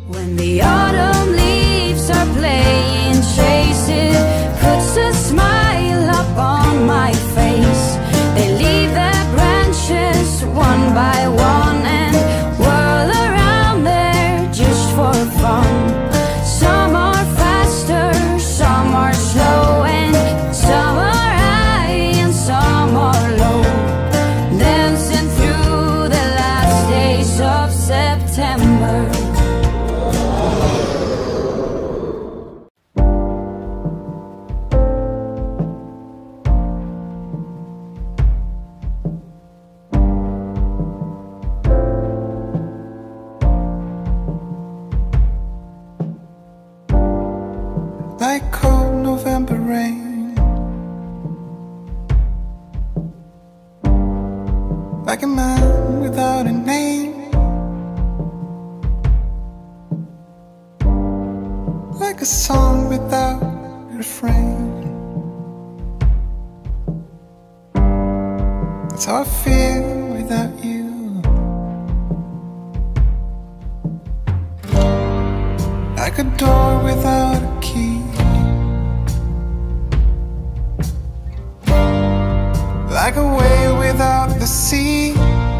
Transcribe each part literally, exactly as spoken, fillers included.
When the autumn leaves are playing chases, puts a smile up on my face. They leave their branches one by one and whirl around there just for fun. Some are faster, some are slow, and some are high and some are low. Dancing through the last days of September. Like cold November rain, like a man without a name, like a song without a refrain. That's how I feel without you. Like a door without a key, like a wave without the sea,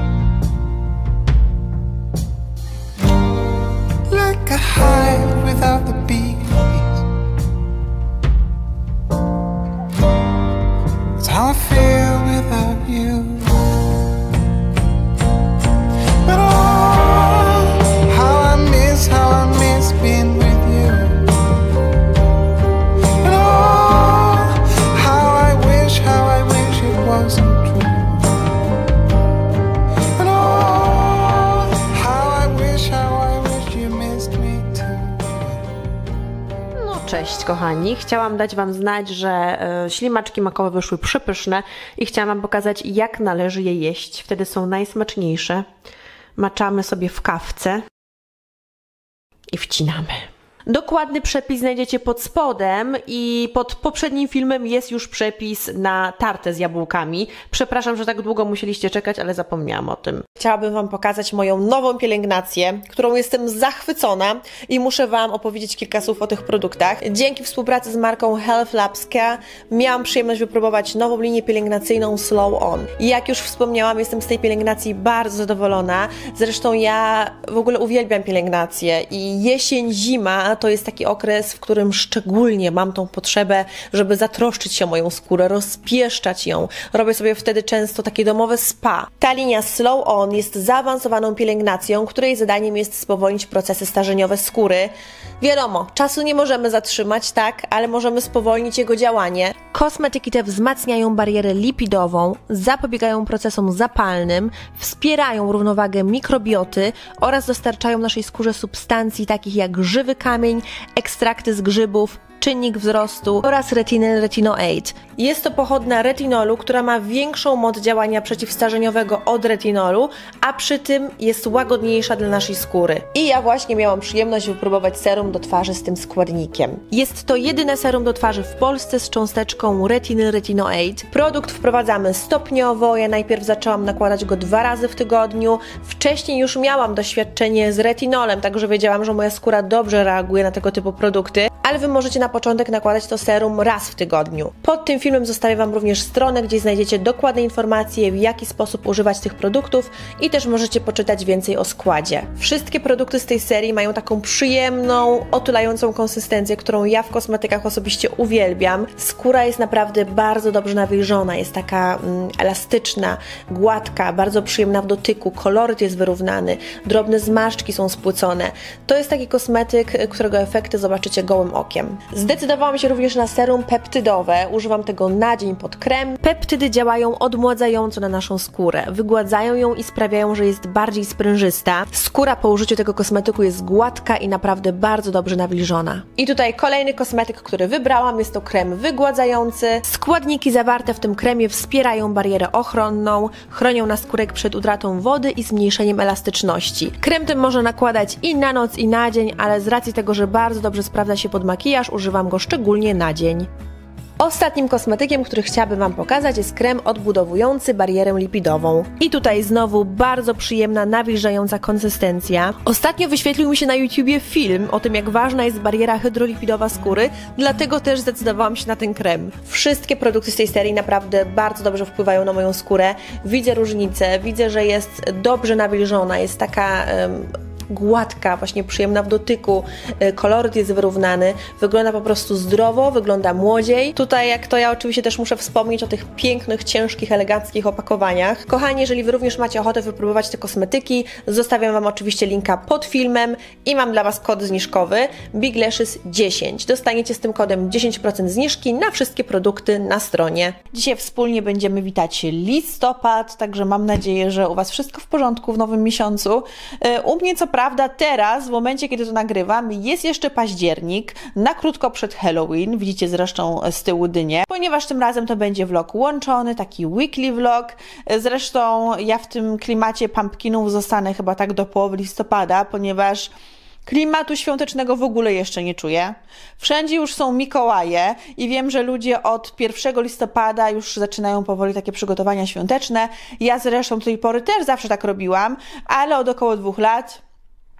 like a hive without the bees. That's how I feel without you. But oh, how I miss, how I miss being with you. And oh, how I wish, how I wish it wasn't true. And oh, how I wish, how I wish you missed me too. No cześć kochani, chciałam dać wam znać, że e, ślimaczki makowe wyszły przepyszne i chciałam wam pokazać, jak należy je jeść. Wtedy są najsmaczniejsze. Maczamy sobie w kawce i wcinamy. Dokładny przepis znajdziecie pod spodem i pod poprzednim filmem jest już przepis na tartę z jabłkami. Przepraszam, że tak długo musieliście czekać, ale zapomniałam o tym. Chciałabym wam pokazać moją nową pielęgnację, którą jestem zachwycona i muszę wam opowiedzieć kilka słów o tych produktach. Dzięki współpracy z marką Health Labska miałam przyjemność wypróbować nową linię pielęgnacyjną Slow On. I jak już wspomniałam, jestem z tej pielęgnacji bardzo zadowolona. Zresztą ja w ogóle uwielbiam pielęgnację i jesień, zima to jest taki okres, w którym szczególnie mam tą potrzebę, żeby zatroszczyć się o moją skórę, rozpieszczać ją. Robię sobie wtedy często takie domowe spa. Ta linia Slow On jest zaawansowaną pielęgnacją, której zadaniem jest spowolnić procesy starzeniowe skóry. Wiadomo, czasu nie możemy zatrzymać, tak, ale możemy spowolnić jego działanie. Kosmetyki te wzmacniają barierę lipidową, zapobiegają procesom zapalnym, wspierają równowagę mikrobioty oraz dostarczają naszej skórze substancji takich jak żywy kamień, ekstrakty z grzybów, czynnik wzrostu oraz retinyl retinoate. Jest to pochodna retinolu, która ma większą moc działania przeciwstarzeniowego od retinolu, a przy tym jest łagodniejsza dla naszej skóry. I ja właśnie miałam przyjemność wypróbować serum do twarzy z tym składnikiem. Jest to jedyne serum do twarzy w Polsce z cząsteczką retinyl retinoate. Produkt wprowadzamy stopniowo. Ja najpierw zaczęłam nakładać go dwa razy w tygodniu. Wcześniej już miałam doświadczenie z retinolem, także wiedziałam, że moja skóra dobrze reaguje na tego typu produkty, ale wy możecie na początek nakładać to serum raz w tygodniu. Pod tym filmem zostawię wam również stronę, gdzie znajdziecie dokładne informacje, w jaki sposób używać tych produktów i też możecie poczytać więcej o składzie. Wszystkie produkty z tej serii mają taką przyjemną, otulającą konsystencję, którą ja w kosmetykach osobiście uwielbiam. Skóra jest naprawdę bardzo dobrze nawilżona, jest taka mm, elastyczna, gładka, bardzo przyjemna w dotyku, koloryt jest wyrównany, drobne zmarszczki są spłycone. To jest taki kosmetyk, którego efekty zobaczycie gołym okiem. Zdecydowałam się również na serum peptydowe. Używam tego na dzień pod krem. Peptydy działają odmładzająco na naszą skórę. Wygładzają ją i sprawiają, że jest bardziej sprężysta. Skóra po użyciu tego kosmetyku jest gładka i naprawdę bardzo dobrze nawilżona. I tutaj kolejny kosmetyk, który wybrałam. Jest to krem wygładzający. Składniki zawarte w tym kremie wspierają barierę ochronną, chronią naskórek przed utratą wody i zmniejszeniem elastyczności. Krem ten można nakładać i na noc, i na dzień, ale z racji tego, że bardzo dobrze sprawdza się pod makijaż, używam go szczególnie na dzień. Ostatnim kosmetykiem, który chciałabym Wam pokazać, jest krem odbudowujący barierę lipidową. I tutaj znowu bardzo przyjemna, nawilżająca konsystencja. Ostatnio wyświetlił mi się na YouTubie film o tym, jak ważna jest bariera hydrolipidowa skóry, dlatego też zdecydowałam się na ten krem. Wszystkie produkty z tej serii naprawdę bardzo dobrze wpływają na moją skórę. Widzę różnicę, widzę, że jest dobrze nawilżona, jest taka... Um, gładka, właśnie przyjemna w dotyku, koloryt jest wyrównany, wygląda po prostu zdrowo, wygląda młodziej. Tutaj jak to ja oczywiście też muszę wspomnieć o tych pięknych, ciężkich, eleganckich opakowaniach. Kochani, jeżeli Wy również macie ochotę wypróbować te kosmetyki, zostawiam Wam oczywiście linka pod filmem i mam dla Was kod zniżkowy Big Lashes dziesięć. Dostaniecie z tym kodem dziesięć procent zniżki na wszystkie produkty na stronie. Dzisiaj wspólnie będziemy witać listopad, także mam nadzieję, że u Was wszystko w porządku w nowym miesiącu. U mnie co prawda teraz, w momencie kiedy to nagrywam, jest jeszcze październik, na krótko przed Halloween, widzicie zresztą z tyłu dynię, ponieważ tym razem to będzie vlog łączony, taki weekly vlog. Zresztą ja w tym klimacie pumpkinów zostanę chyba tak do połowy listopada, ponieważ klimatu świątecznego w ogóle jeszcze nie czuję. Wszędzie już są Mikołaje i wiem, że ludzie od pierwszego listopada już zaczynają powoli takie przygotowania świąteczne. Ja zresztą do tej pory też zawsze tak robiłam, ale od około dwóch lat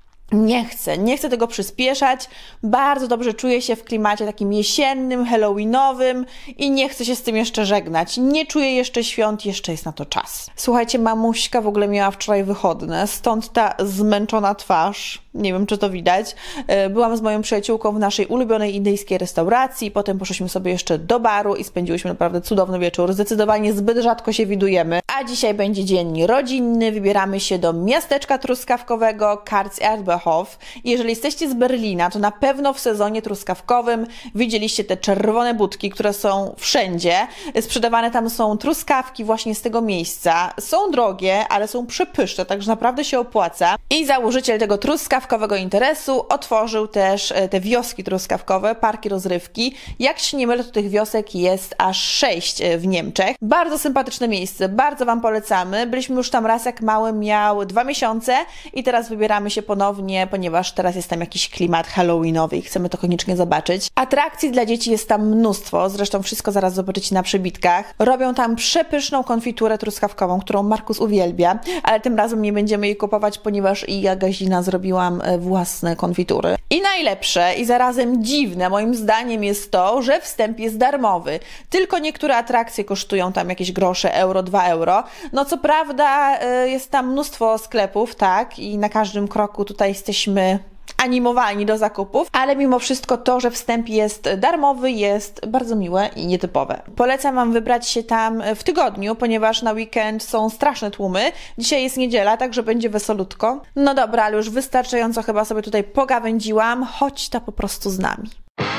nie chcę, nie chcę tego przyspieszać, bardzo dobrze czuję się w klimacie takim jesiennym, halloweenowym i nie chcę się z tym jeszcze żegnać. Nie czuję jeszcze świąt, jeszcze jest na to czas. Słuchajcie, mamuśka w ogóle miała wczoraj wychodne, stąd ta zmęczona twarz. Nie wiem, czy to widać. Byłam z moją przyjaciółką w naszej ulubionej indyjskiej restauracji, potem poszliśmy sobie jeszcze do baru i spędziłyśmy naprawdę cudowny wieczór. Zdecydowanie zbyt rzadko się widujemy. A dzisiaj będzie dzień rodzinny, wybieramy się do miasteczka truskawkowego Karls-Erbenhof. Jeżeli jesteście z Berlina, to na pewno w sezonie truskawkowym widzieliście te czerwone budki, które są wszędzie. Sprzedawane tam są truskawki właśnie z tego miejsca. Są drogie, ale są przepyszne, także naprawdę się opłaca. I założyciel tego truskawkowego interesu otworzył też te wioski truskawkowe, parki rozrywki. Jak się nie mylę, to tych wiosek jest aż sześć w Niemczech. Bardzo sympatyczne miejsce, bardzo Wam polecamy. Byliśmy już tam raz, jak mały miał dwa miesiące i teraz wybieramy się ponownie, ponieważ teraz jest tam jakiś klimat halloweenowy i chcemy to koniecznie zobaczyć. Atrakcji dla dzieci jest tam mnóstwo, zresztą wszystko zaraz zobaczycie na przebitkach. Robią tam przepyszną konfiturę truskawkową, którą Markus uwielbia, ale tym razem nie będziemy jej kupować, ponieważ i ja, Gazina, zrobiłam własne konfitury. I najlepsze i zarazem dziwne moim zdaniem jest to, że wstęp jest darmowy. Tylko niektóre atrakcje kosztują tam jakieś grosze, euro, dwa euro. No co prawda jest tam mnóstwo sklepów, tak, i na każdym kroku tutaj jesteśmy animowani do zakupów, ale mimo wszystko to, że wstęp jest darmowy, jest bardzo miłe i nietypowe. Polecam Wam wybrać się tam w tygodniu, ponieważ na weekend są straszne tłumy. Dzisiaj jest niedziela, także będzie wesolutko. No dobra, ale już wystarczająco chyba sobie tutaj pogawędziłam. Chodź ta po prostu z nami.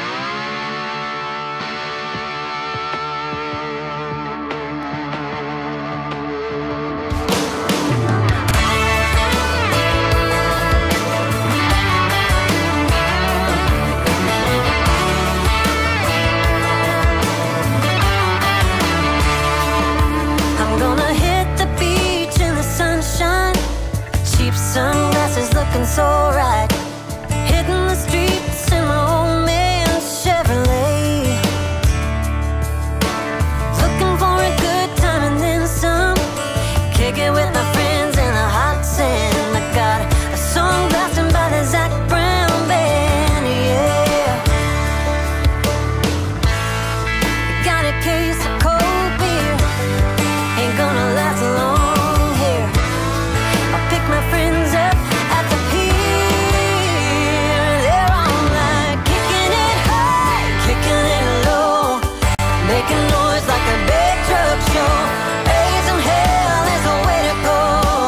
Sunglasses looking so right, hitting the streets in my old man Chevrolet, looking for a good time and then some, kick it with my friends in the hot sand. I got a song blasting by the Zac Brown band, yeah. Got a case of cold beer, ain't gonna last long. My friends up at the pier, they're all like kicking it high, kicking it low, making noise like a big truck show. Raising hell is the way to go.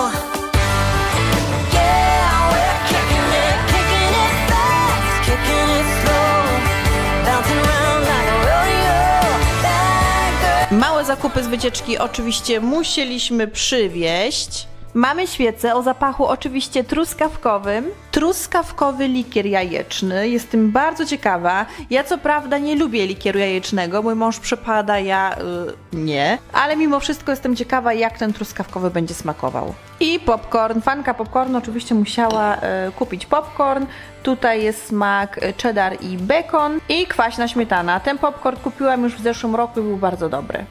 Yeah, we're kicking it, kicking it fast, kicking it slow, bouncing around like a rodeo. That girl. Małe zakupy z wycieczki oczywiście musieliśmy przywieźć. Mamy świecę o zapachu oczywiście truskawkowym. Truskawkowy likier jajeczny. Jestem bardzo ciekawa. Ja co prawda nie lubię likieru jajecznego. Mój mąż przepada, ja yy, nie. Ale mimo wszystko jestem ciekawa, jak ten truskawkowy będzie smakował. I popcorn. Fanka popcornu oczywiście musiała yy, kupić popcorn. Tutaj jest smak cheddar i bacon. I kwaśna śmietana. Ten popcorn kupiłam już w zeszłym roku i był bardzo dobry.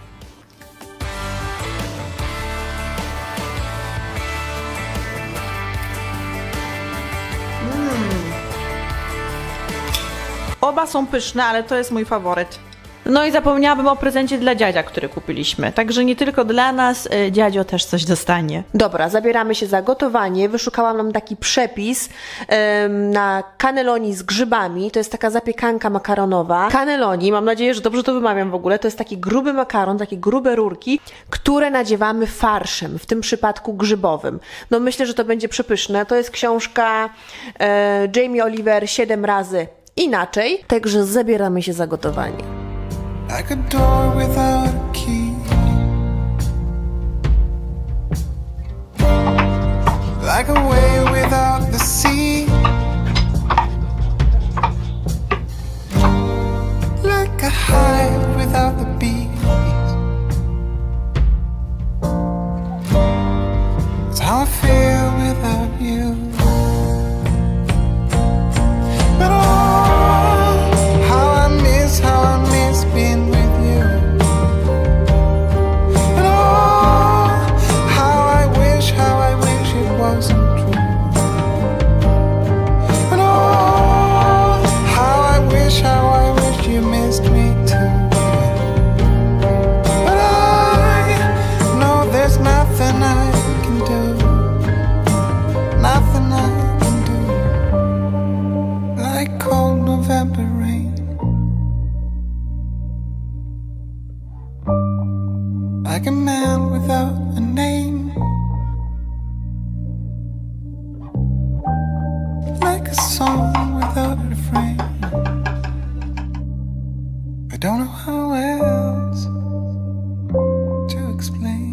Oba są pyszne, ale to jest mój faworyt. No i zapomniałabym o prezencie dla dziadzia, który kupiliśmy. Także nie tylko dla nas, y, dziadzio też coś dostanie. Dobra, zabieramy się za gotowanie. Wyszukałam nam taki przepis ym, na cannelloni z grzybami. To jest taka zapiekanka makaronowa. Cannelloni, mam nadzieję, że dobrze to wymawiam w ogóle. To jest taki gruby makaron, takie grube rurki, które nadziewamy farszem, w tym przypadku grzybowym. No myślę, że to będzie przepyszne. To jest książka y, Jamie Oliver siedem razy inaczej. Także zabieramy się za gotowanie. Like a door without a key, like a wave without the sea, like a hive without the bees. It's how I feel without you. But oh, how I miss, how I miss being with you. And oh, how I wish, how I wish it wasn't true. And oh, how I wish, how I wish you missed me too. But I know there's nothing I can do, nothing I can do, like cold November rain. Like a man without a name, like a song without a refrain. I don't know how else to explain.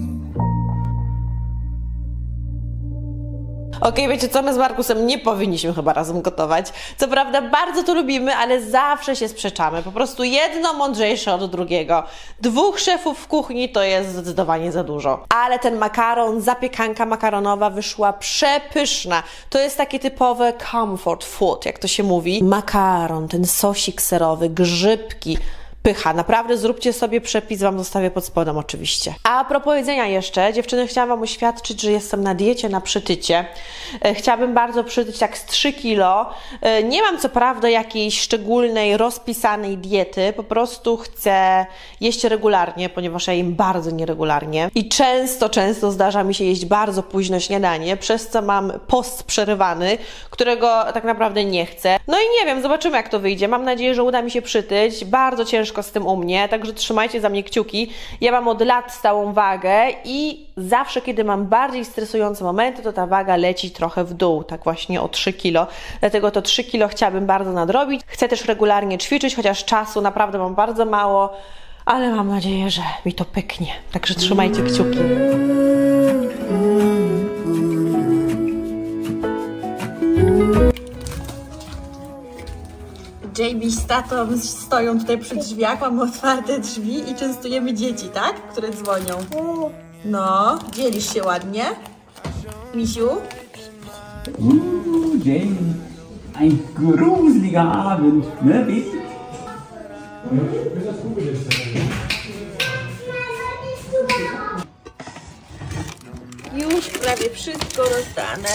Okej, wiecie co, my z Markusem nie powinniśmy chyba razem gotować. Co prawda bardzo to lubimy, ale zawsze się sprzeczamy. Po prostu jedno mądrzejsze od drugiego. Dwóch szefów w kuchni to jest zdecydowanie za dużo. Ale ten makaron, zapiekanka makaronowa wyszła przepyszna. To jest takie typowe comfort food, jak to się mówi. Makaron, ten sosik serowy, grzybki. Pycha. Naprawdę zróbcie sobie przepis, wam zostawię pod spodem oczywiście. A propos jedzenia jeszcze, dziewczyny, chciałam wam oświadczyć, że jestem na diecie, na przytycie. E, chciałabym bardzo przytyć tak z trzy kilo. E, nie mam co prawda jakiejś szczególnej, rozpisanej diety, po prostu chcę jeść regularnie, ponieważ ja jem bardzo nieregularnie i często, często zdarza mi się jeść bardzo późno śniadanie, przez co mam post przerywany, którego tak naprawdę nie chcę. No i nie wiem, zobaczymy jak to wyjdzie. Mam nadzieję, że uda mi się przytyć. Bardzo ciężko z tym u mnie, także trzymajcie za mnie kciuki. Ja mam od lat stałą wagę i zawsze, kiedy mam bardziej stresujące momenty, to ta waga leci trochę w dół, tak właśnie o trzy kilo. Dlatego to trzy kilo chciałabym bardzo nadrobić. Chcę też regularnie ćwiczyć, chociaż czasu naprawdę mam bardzo mało, ale mam nadzieję, że mi to pyknie. Także trzymajcie kciuki. Jamie z tatą stoją tutaj przy drzwiach, mamy otwarte drzwi i częstujemy dzieci, tak? Które dzwonią. No, dzielisz się ładnie. Misiu? Uh, Jamie, ein gruseliger Abend, ne, Baby? Już prawie wszystko rozdane.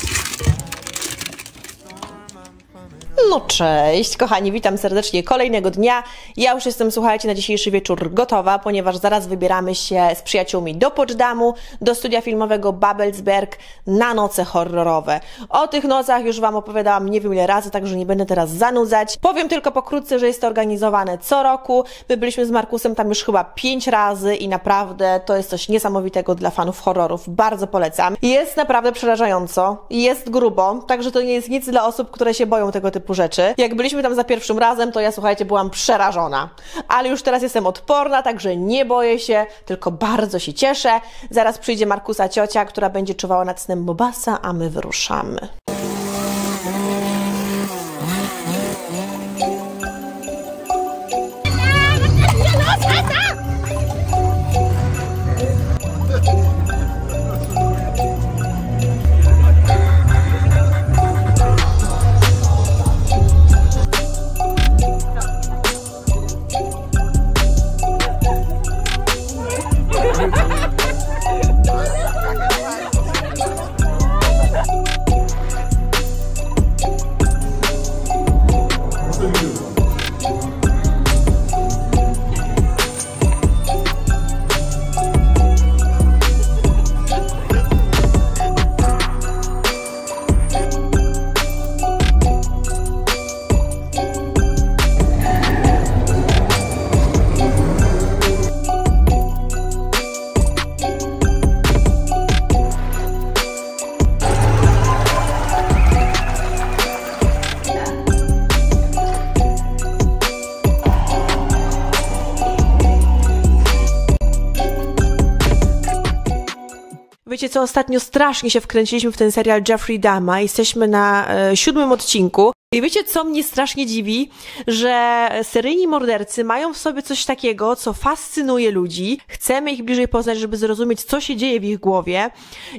No cześć, kochani, witam serdecznie kolejnego dnia. Ja już jestem, słuchajcie, na dzisiejszy wieczór gotowa, ponieważ zaraz wybieramy się z przyjaciółmi do Poczdamу, do studia filmowego Babelsberg na noce horrorowe. O tych nocach już wam opowiadałam nie wiem ile razy, także nie będę teraz zanudzać. Powiem tylko pokrótce, że jest to organizowane co roku. My byliśmy z Markusem tam już chyba pięć razy i naprawdę to jest coś niesamowitego dla fanów horrorów. Bardzo polecam. Jest naprawdę przerażająco, jest grubo, także to nie jest nic dla osób, które się boją tego typu rzeczy. Jak byliśmy tam za pierwszym razem, to ja, słuchajcie, byłam przerażona. Ale już teraz jestem odporna, także nie boję się, tylko bardzo się cieszę. Zaraz przyjdzie Markusa ciocia, która będzie czuwała nad snem Bobasa, a my wyruszamy. Wiecie co, ostatnio strasznie się wkręciliśmy w ten serial Jeffrey Dahma. Jesteśmy na e, siódmym odcinku. I wiecie co mnie strasznie dziwi? Że seryjni mordercy mają w sobie coś takiego, co fascynuje ludzi. Chcemy ich bliżej poznać, żeby zrozumieć, co się dzieje w ich głowie.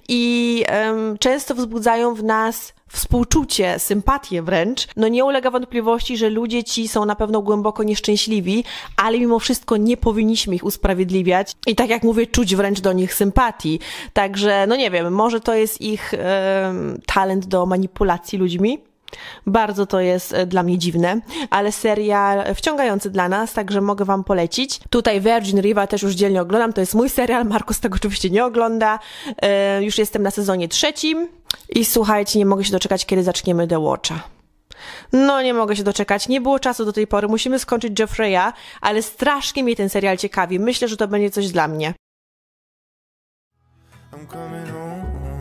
I em, często wzbudzają w nas współczucie, sympatię wręcz. No nie ulega wątpliwości, że ludzie ci są na pewno głęboko nieszczęśliwi, ale mimo wszystko nie powinniśmy ich usprawiedliwiać i tak jak mówię, czuć wręcz do nich sympatii. Także, no nie wiem, może to jest ich e, talent do manipulacji ludźmi. Bardzo to jest dla mnie dziwne, ale serial wciągający dla nas, także mogę wam polecić. Tutaj Virgin Riva też już dzielnie oglądam, to jest mój serial, Markus tego oczywiście nie ogląda. E, już jestem na sezonie trzecim i słuchajcie, nie mogę się doczekać, kiedy zaczniemy The Watcha. No nie mogę się doczekać, nie było czasu do tej pory, musimy skończyć Jeffreya, ale strasznie mnie ten serial ciekawi, myślę, że to będzie coś dla mnie. I'm coming home.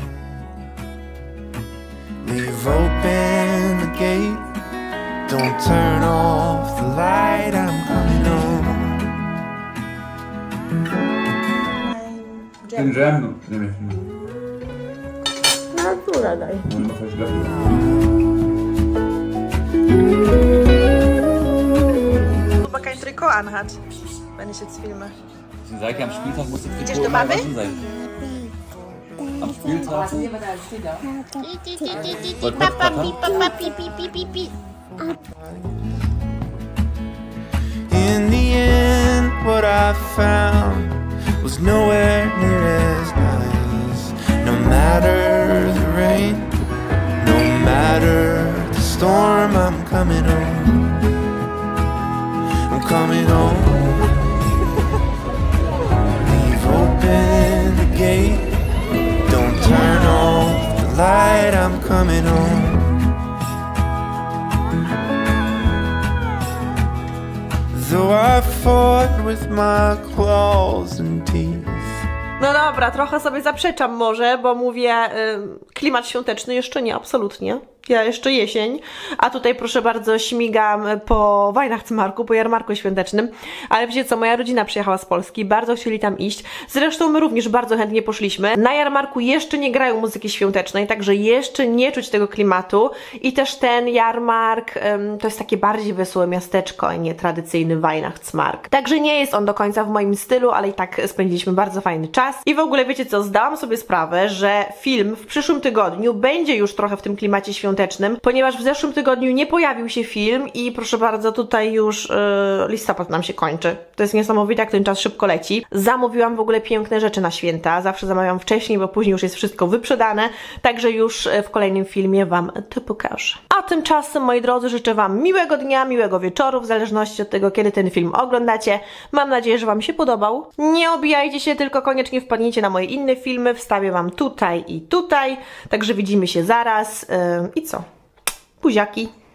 Leave open the gate. Don't turn off the light. I'm coming home. Den Dżem, nämlich. No córa daj. No, verschleppen. Aber kein Trikot anhat, wenn ich jetzt filme. Sie sagt ja, am Spieltag muss das Idziesz Trikot do immer baby? waschen sein. Am Spieltag. In the end, what I found was nowhere near as nice. No matter the rain, no matter the storm, I'm coming home. I'm coming home. Leave open the gate. Don't turn off the light. I'm coming home. Though I fought with my claws and teeth. No dobra, trochę sobie zaprzeczam może, bo mówię, y, klimat świąteczny jeszcze nie, absolutnie. Ja jeszcze jesień, a tutaj proszę bardzo śmigam po Weihnachtsmarku, po jarmarku świątecznym, ale wiecie co, moja rodzina przyjechała z Polski, bardzo chcieli tam iść, zresztą my również bardzo chętnie poszliśmy. Na jarmarku jeszcze nie grają muzyki świątecznej, także jeszcze nie czuć tego klimatu i też ten jarmark ym, to jest takie bardziej wesołe miasteczko, a nie tradycyjny Weihnachtsmark. Także nie jest on do końca w moim stylu, ale i tak spędziliśmy bardzo fajny czas i w ogóle wiecie co, zdałam sobie sprawę, że film w przyszłym tygodniu będzie już trochę w tym klimacie świątecznym, ponieważ w zeszłym tygodniu nie pojawił się film i proszę bardzo, tutaj już yy, listopad nam się kończy. To jest niesamowite, jak ten czas szybko leci. Zamówiłam w ogóle piękne rzeczy na święta, zawsze zamawiam wcześniej, bo później już jest wszystko wyprzedane, także już w kolejnym filmie wam to pokażę. A tymczasem, moi drodzy, życzę wam miłego dnia, miłego wieczoru, w zależności od tego, kiedy ten film oglądacie. Mam nadzieję, że wam się podobał. Nie obijajcie się, tylko koniecznie wpadnijcie na moje inne filmy, wstawię wam tutaj i tutaj, także widzimy się zaraz yy, i co? Buziaki!